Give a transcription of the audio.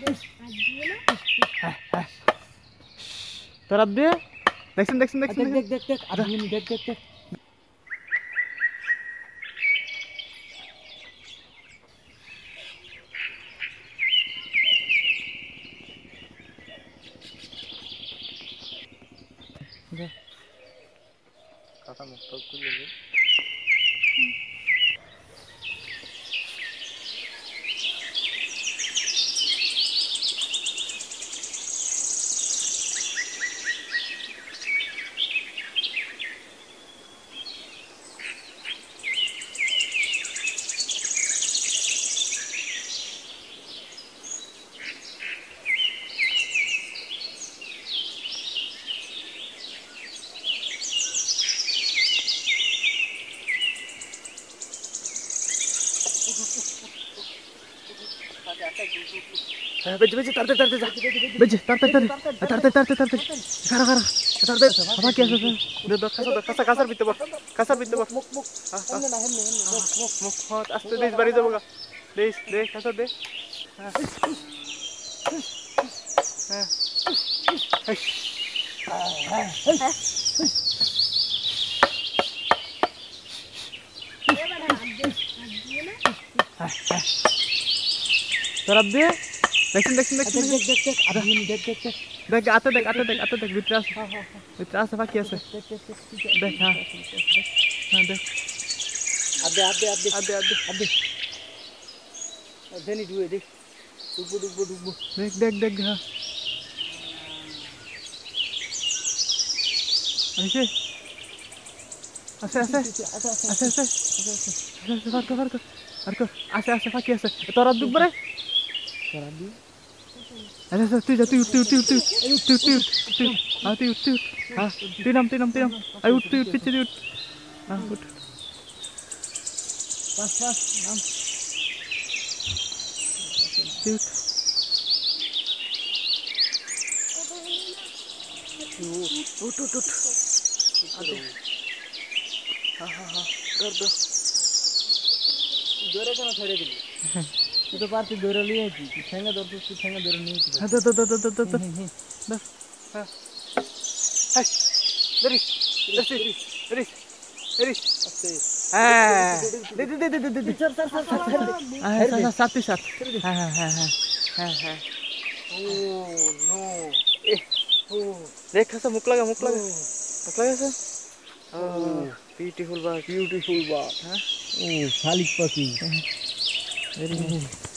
তোরা দিয়ে দেখছেন দেখছেন দেখছেন দেখ দেখ দেখ আর দেখ দেখ দেখ কাকা মুখ খুলে बेज बेज तरते तरते जा बेज तरते तरते तरते तरते तरते करा करा तरते apa kiasa दे दो kasa kasar bitte bak kasar bitte bak মুখ মুখ এমনে না এমনে এমনে মুখ মুখ मुख हाथ आस्ते देश बारी दे बगा देश दे kasar दे तरफ दे देखिन देखिन देखिन দেখ দেখ দেখ আর দেখ দেখ দেখ देख आते देख वित्रास वित्रास apa kiasa देख हां हां देख আদে আদে আদে आदे आदे আদে জেনি দুয়ে দেখ ডুবো ডুবো ডুবো देख देख देख हां ऐसे ऐसे ऐसे ऐसे ऐसे ऐसे farko ऐसे ऐसे apa kiasa तरफ दुब बरे করা দি ऐसे ऐसे tu jatuh tu ah tu ah tinam ayo tu pitch tu ah ut পাস পাস নাম tu ut आते हाँ कर दो জোরে কেন ছেড়ে দিলি তুই তো পারতি ধরে নিয়ে আইছি তুই ঠেঙ্গা ধরছিস তুই ঠেঙ্গা ধরে নিয়ে আইছি हाँ तो हाँ हाय दरिस दरिस दरिस আস্তে हाँ दे স্যার স্যার স্যার স্যার साथ ही साथ हाँ ও নো ए ও देख ऐसा मुक लगा सर ब्यूटीफुल बात বিউটিফুল বাট हाँ ও শালিক পাখি वेरी नाइस